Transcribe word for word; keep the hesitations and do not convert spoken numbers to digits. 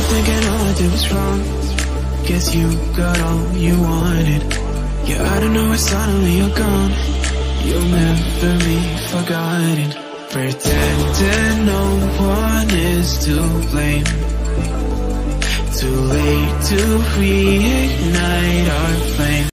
thinking all I did was wrong. Guess you got all you wanted. Yeah, I don't know why suddenly you're gone. You'll never be forgotten. Pretending no one is to blame. Too late to reignite our flame.